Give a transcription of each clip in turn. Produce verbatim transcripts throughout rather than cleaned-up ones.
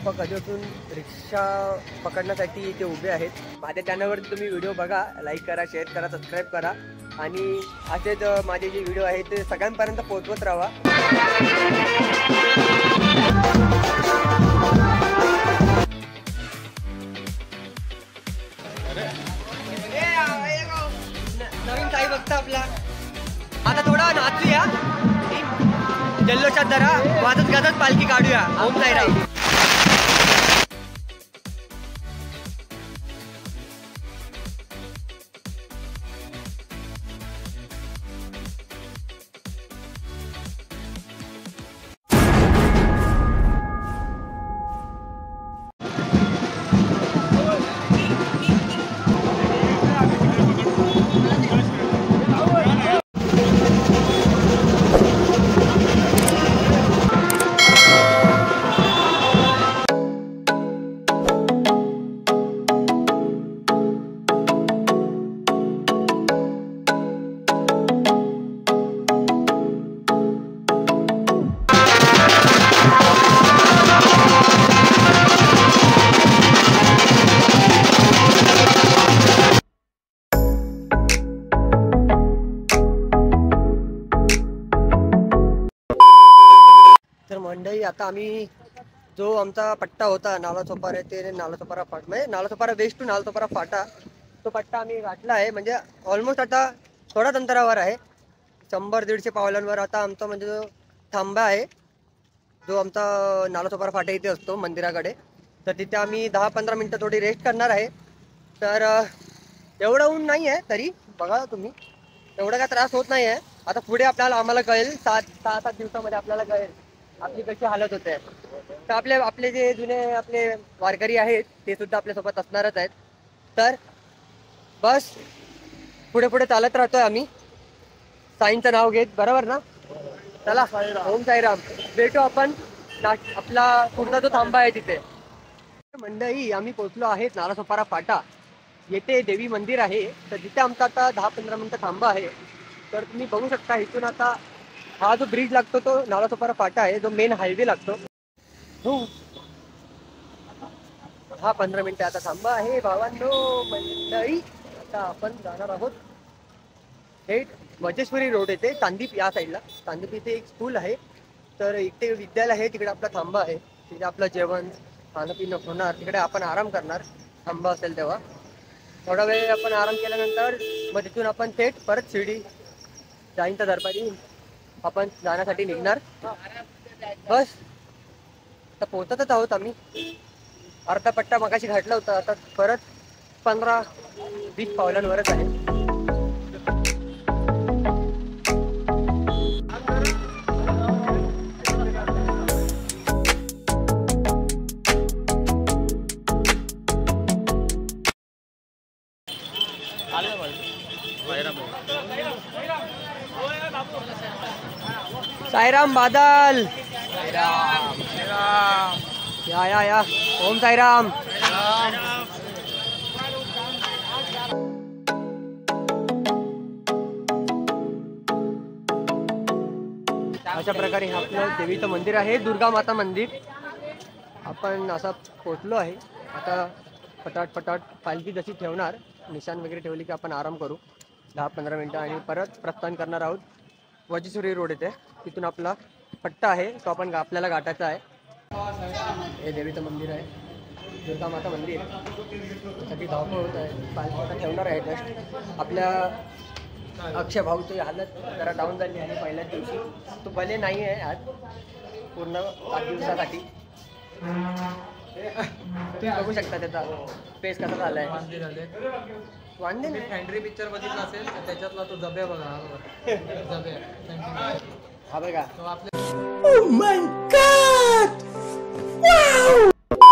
पप्पा कधीपासून रिक्षा पकडण्यासाठी इथे उभे आहेत. माझ्या चॅनलवरती तुम्ही व्हिडिओ बघा, लाईक करा, शेअर करा, सबस्क्राईब करा आणि असेच माझे जे व्हिडिओ आहेत ते सगळ्यांपर्यंत पोहोचवत राहा. नवीन काही बघता आपला आता थोडा नाचूया, जल्लोषात जरा वाजत गाजत पालखी काढूया. ओम साईराम. तर मंडळी, आता आम्ही जो आमचा पट्टा होता नालासोपारा ते नालासोपारा फाटा, म्हणजे नालासोपारा वेस्ट टू नालासोपारा फाटा, तो पट्टा आम्ही गाठला आहे. म्हणजे ऑलमोस्ट आता थोड्याच अंतरावर आहे, शंभर दीडशे पावलांवर. आता आमचा म्हणजे जो थांबा आहे, जो आमचा नालासोपारा फाटा इथे असतो मंदिराकडे, तर तिथे आम्ही दहा पंधरा मिनटं थोडी रेस्ट करणार आहे. तर एवढं ऊन नाही आहे, तरी बघा तुम्ही एवढा काय त्रास होत नाही आहे. आता पुढे आपल्याला आम्हाला कळेल, सात सहा सात दिवसामध्ये आपल्याला कळेल आपली कशी हालत होते. तर आपले आपले जे जुने आपले वारकरी आहेत ते सुद्धा आपल्यासोबत असणारच आहेत. तर बस पुढे पुढे चालत राहतोय आम्ही, साईंचं नाव घेत, बरोबर ना? चला, ओम साईराम. भेटू आपण आपला पुढचा जो थांबा आहे तिथे. मंडळी, आम्ही पोहोचलो आहेत नालासोपारा फाटा. येथे देवी मंदिर आहे, तर तिथे आमचा आता दहा पंधरा मिनिटं थांबा आहे. तर तुम्ही बघू शकता इथून आता हा जो ब्रिज लागतो तो नालासोपारा फाटा आहे, जो मेन हायवे लागतो. हो, हा पंधरा मिनिटं आता थांबा आहे भावांनो. मंडळी, आता आपण जाणार आहोत थेट वजेश्वरी रोड येते, चांदीप या साईडला. चांदीप इथे एक स्कूल आहे, तर इथे विद्यालय आहे, तिकडे आपला थांबा आहे. तिथे आपलं जेवण खाणं पिणं होणार, तिकडे आपण आराम करणार थांबा असेल तेव्हा. थोडा वेळ आपण आराम केल्यानंतर मग तिथून आपण थेट परत शिर्डी जाईंच्या दरबारी आपण जाण्यासाठी निघणार. बस आता पोहोचतच आहोत आम्ही. अर्धा पट्टा मगाशी घातला होता, आता परत पंधरा वीस पावलांवरच आहे. साईराम बादल, या या या. ओम साईराम. अशा प्रकारे आपलं देवीचं मंदिर आहे, दुर्गा माता मंदिर. आपण असा पोचलो आहे. आता पटाट पटाट पालखी जशी ठेवणार, निशाण वगैरे ठेवली की आपण आराम करू दहा पंधरा मिनटं आणि परत प्रस्थान करणार आहोत वजेश्वरी रोड येथे. तिथून आपला पट्टा आहे, तो आपण आपल्याला गाठायचा आहे. हे देवीचं मंदिर आहे, दुर्गा माता मंदिर. त्यासाठी धावपळ होत आहे, पालखी आता ठेवणार आहे. जस्ट आपल्या अक्षय भाऊची हालत जरा डाऊन झाली आहे पहिल्याच दिवशी. तो भले नाही आहे आज पूर्ण पाच दिवसासाठी. तुम्ही बघू शकता त्याचा पेस कसा झाला आहे. वांदे नाही. हँड्री पिक्चर बघितला असेल त्याच्यातला तो जब्या बघा, जब्या हा बघा तो आपल्या. Oh my god, wow.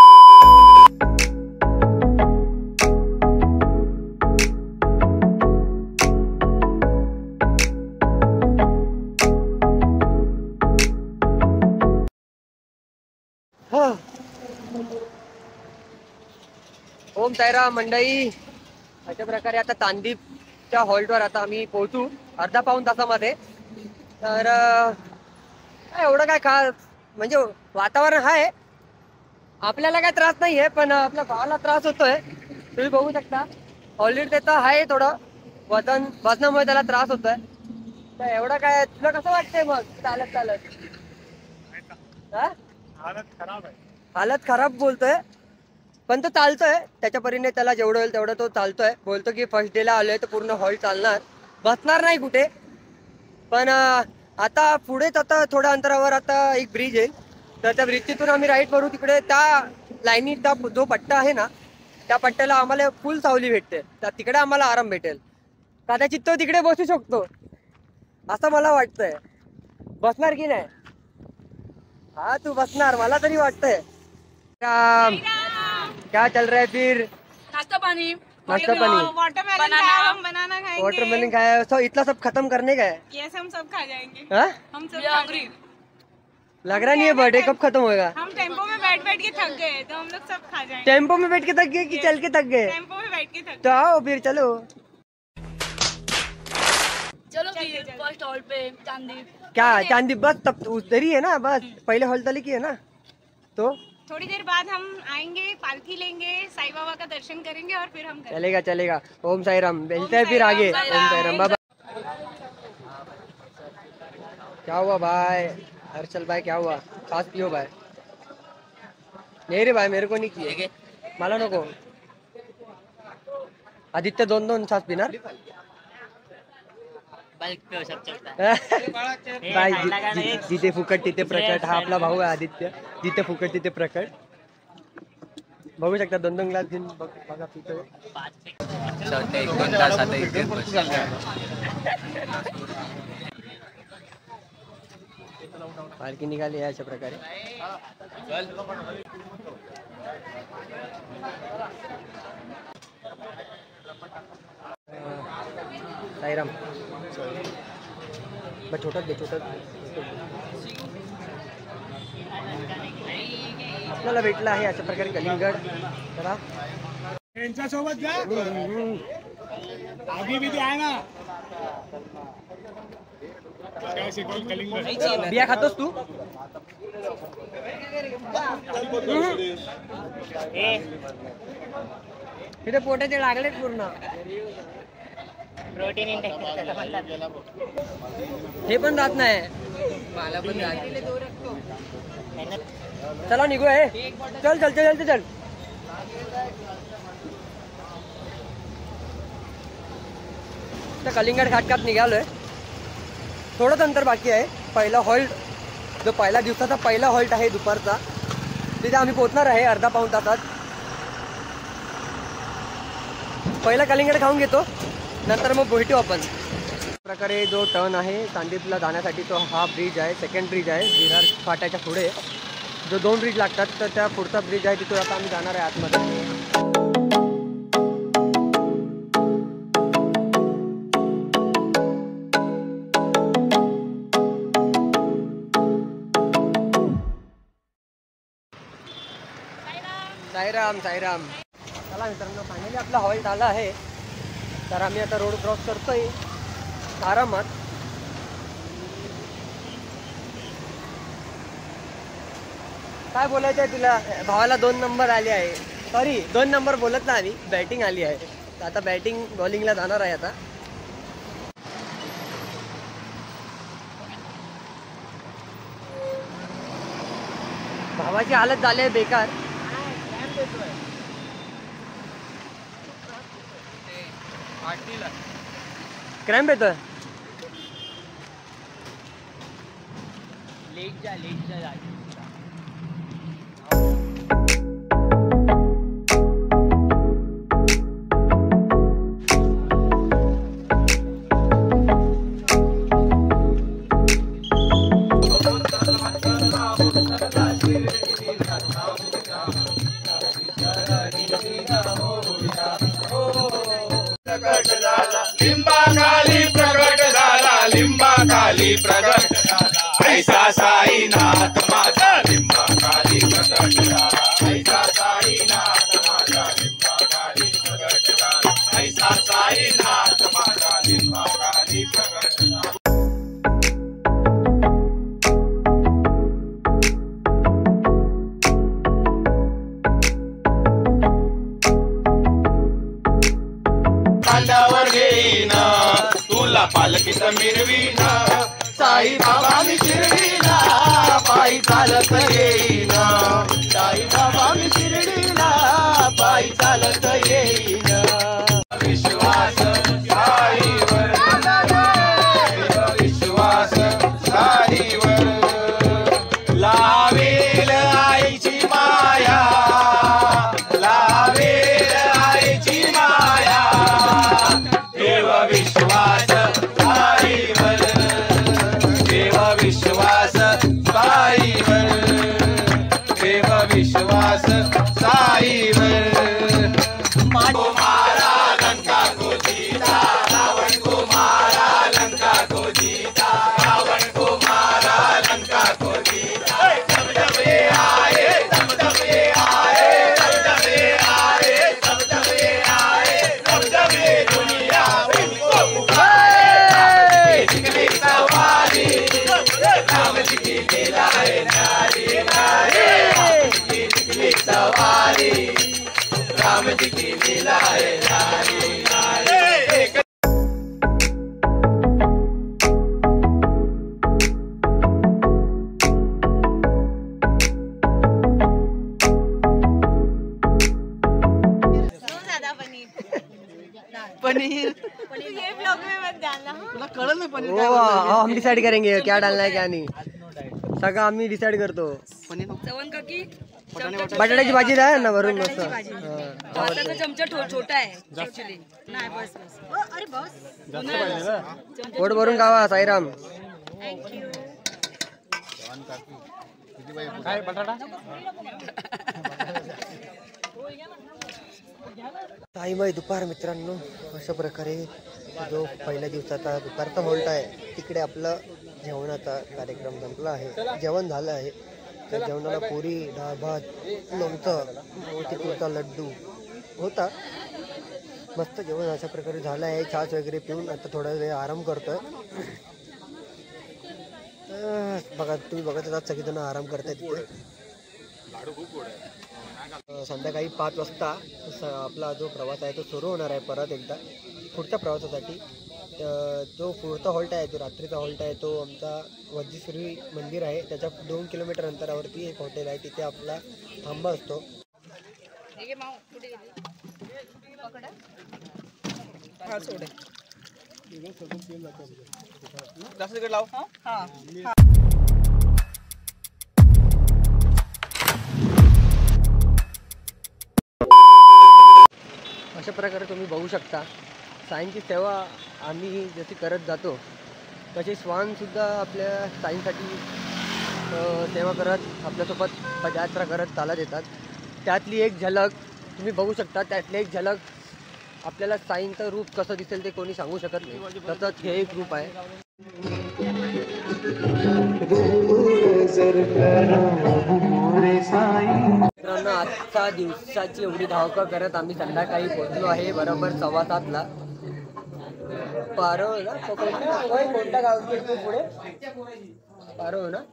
Om Sairam मंडळी. अशा प्रकारे आता चांदीपच्या हॉल्टवर आता आम्ही पोहोचू अर्धा पाऊण तासामध्ये. तर एवढं काय खास म्हणजे वातावरण आहे आपल्याला काय त्रास नाहीये, पण आपल्या भावाला त्रास होतोय. तुम्ही बघू शकता ऑलरेडी त्याचा आहे थोडं वजन, वजनामुळे त्याला त्रास होतोय. तर एवढं काय, तुला कसं वाटतंय मग चालत चालत? हालत खराब आहे. हालत खराब बोलतोय, पण तो चालतोय त्याच्या परीने, त्याला जेवढं होईल तेवढं तो चालतोय. बोलतो की फर्स्ट डे ला आलोय तर पूर्ण हॉल चालणार, बसणार नाही कुठे. पण आता पुढेच आता थोड्या अंतरावर आता एक ब्रिज आहे, तर त्या ब्रिजतून आम्ही राईट करू. तिकडे त्या लाईनीचा जो पट्टा आहे ना, त्या पट्ट्याला आम्हाला फुल सावली भेटते, तर तिकडे आम्हाला आराम भेटेल. कदाचित तो तिकडे बसू शकतो असं मला वाटतंय. बसणार की नाही? हा तू बसणार मला तरी वाटतंय. क्या चल रहा है फिर? नाश्ता पानी, नाश्ता पानी, वाटरमेलन खाया, हम बनाना खाएंगे, वाटरमेलन खाया, तो इतना सब खत्म करने का है? यस हम सब खा जाएंगे। हाँ? हम सब खा जाएंगे। लग रहा नहीं है बर्थडे कब खत्म होएगा। हम टेम्पो में बैठ बैठ के थक गए तो हम लोग सब खा जाएंगे। टेम्पो में बैठ के थक गए कि चल के थक गए? टेम्पो में बैठ के थक तो आओ फिर चलो चलो फर्स्ट हॉल पे चांदीप। क्या चांदीप? बस तब उधर ही है ना, बस पहले हॉल तले की है ना। तो थोड़ी देर बाद हम आएंगे, पालकी लेंगे, साईं बाबा का दर्शन करेंगे और फिर हम करेंगे। चलेगा चलेगा। ओम साई राम। मिलते हैं फिर आगे। ओम साई राम। बाबा क्या हुआ भाई? हर्षल भाई क्या हुआ? सास पियो भाई। नहीं रे भाई मेरे को नहीं किए, मला नको। आदित्य दोन दोन सास पिणार बाई. जिथे फुकट तिथे प्रकट. हा आपला भाऊ आहे आदित्य. जिथे फुकट तिथे प्रकट. बघू शकता दोन दोन ग्लास घेऊन बघा पितोय. पालखी निघाली आहे अशा प्रकारे. साईराम. बस छोटं दे, छोटं आपल्याला भेटलं आहे अशा प्रकारे कलिंगड. चला यांच्या सोबत जा. आधी बिधी आहे ना. बिया खातोस तू? तिथे पोटाचे लागलेत पूर्ण. प्रोटीन इंटेक हे पण जात नाही मला पण जात. चला निघू आहे. चल चल चल चल चल. तर कलिंगड खात खात निघालोय. थोडंच अंतर बाकी आहे. पहिला हॉल्ट, जो पहिला दिवसाचा पहिला हॉल्ट आहे दुपारचा, तिथे आम्ही पोहोचणार आहे अर्धा पाऊण तासात. पहिला कलिंगड खाऊन घेतो, नंतर मग भेटू आपण. प्रकारे जो टर्न आहे चांदीपला जाण्यासाठी तो हा ब्रिज आहे. सेकंड ब्रिज आहे विरार फाट्याच्या पुढे. जो दोन ब्रिज लागतात तर त्या पुढचा ब्रिज आहे तिथून आता आम्ही जाणार आहे आतमध्ये. साईराम साईराम. चला मित्रांनो, फायनली आपला हॉल्ट आला आहे. तर आम्ही आता रोड क्रॉस करतोय आरामात. काय बोलायचं आहे तुला? भावाला दोन नंबर आले आहे. सॉरी दोन नंबर बोलत ना आम्ही, बॅटिंग आली आहे. तर आता बॅटिंग बॉलिंगला जाणार आहे आता. भावाची हालत झाली आहे बेकार. क्रॅम्प येतोय. लेट जा लेट जा. लिंबाखाली प्रगट झाला, लिंबाखाली प्रगट झाला, ऐसा साईनाथ माझा. लिंबाखाली प्रगट झाला, ऐसा साईनाथ माझा. लिंबाखाली प्रगट झाला, ऐसा साईनाथ माझा. लिंबाखाली प्रगट झाला. खांद्यावर घेईन तुला पालखीत मिरवीन साई बाबा मी शिर्डीला पायी चालत येईन साई बाबा मी शिर्डीला पायी चालत येईन विश्वास साईवर विश्वास साईवर लावेल आईची माया लावेल आईची माया देव विश्वास साईवर देव विश्वास साईवर देव विश्वास साईवर पनीर ये ब्लॉग में मत डालना तुला कळलं ना पनीर काय हम डिसाइड करेंगे क्या डालना है क्या नहीं सगळं आम्ही डिसाइड करतो चवण का की बटाट्याची भाजी द्या ना भरून मस्त भाताचा चमचा छोटा आहे ऍक्च्युली नाही बस बस अरे बस पोट भरून खावा साईराम थँक्यू काय बटाटा टाईम दुपार मित्रांनो अशा प्रकारे जो पहिल्या दिवसाचा दुपारचा हॉल्ट आहे तिकडे आपलं जेवणाचा कार्यक्रम संपला आहे जेवण झालं आहे त्या जेवणाला पुरी डाळ भात लोणचं मोतीचूरचा लड्डू होता मस्त जेवण अशा प्रकारे झालं आहे छास वगैरे पिऊन आता थोडा वेळ आराम करतोय बघा तुम्ही बघत आहात सगळेजण आराम करतायत तिथे संध्याकाळी पाच वाजता आपला जो प्रवास आहे तो सुरू होणार आहे परत एकदा पुढच्या प्रवासासाठी जो पुढचा हॉल्ट आहे जो रात्रीचा हॉल्ट आहे तो आमचा वज्रेश्वरी मंदिर आहे त्याच्या दोन किलोमीटर अंतरावरती एक हॉटेल आहे तिथे आपला थांबा असतो अशा प्रकारे तुम्ही बघू शकता साईंची सेवा आम्ही जशी करत जातो तशी स्वानसुद्धा आपल्या साईंसाठी सेवा करत आपल्यासोबत पदयात्रा करत चालत येतात त्यातली एक झलक तुम्ही बघू शकता त्यातली एक झलक आपल्याला साईंचं रूप कसं दिसेल ते कोणी सांगू शकत नाही तसंच हे एक रूप आहे मित्रांनो आजच्या दिवसाची एवढी धावपळ करत आम्ही संध्याकाळी पोहोचलो आहे बरोबर सव्वा सातला पारो ना कोणत्या गाव पुढे पारो ना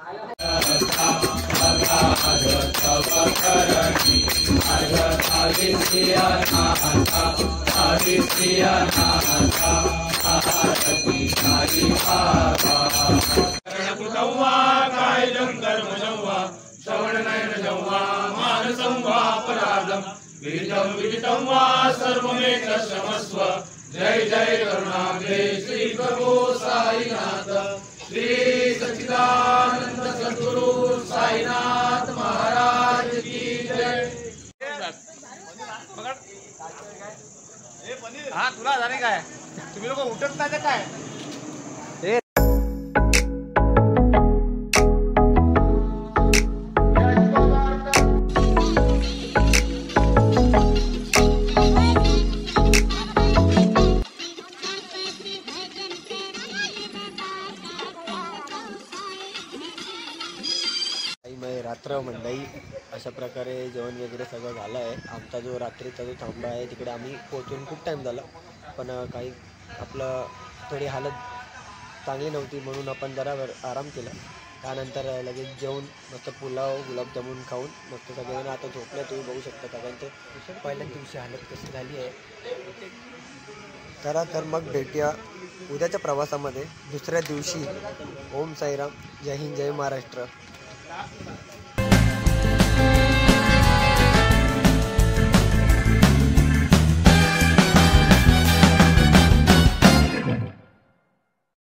काय कर्म जव्वा श्रवण नयन जव्वा मानसंवा अपराधम विदितम विदितम वा सर्वमेत क्षमस्व जय जय करुणाब्धे श्री प्रभु साईनाथ श्री सच्चिदानंद सद्गुरु साईनाथ महाराज की जय हा तुला झाले काय तुम्ही लोक उठत नाही काय रात्र मंडई अशा प्रकारे जेवण वगैरे सगळं झालं आहे आमचा जो रात्रीचा जो थांबा आहे तिकडे आम्ही पोहोचून खूप टाईम झाला पण काही आपलं थोडी हालत चांगली नव्हती म्हणून आपण जरा आराम केला त्यानंतर लगेच जेवून मस्त पुलाव गुलाबजामुन खाऊन मस्त सगळेजण आता झोपले. तुम्ही बघू शकता सगळ्यांचे पहिल्याच दिवशी हालत कशी झाली आहे. चला तर मग भेटूया उद्याच्या प्रवासामध्ये दुसऱ्या दिवशी. ओम साईराम, जय हिंद, जय महाराष्ट्र.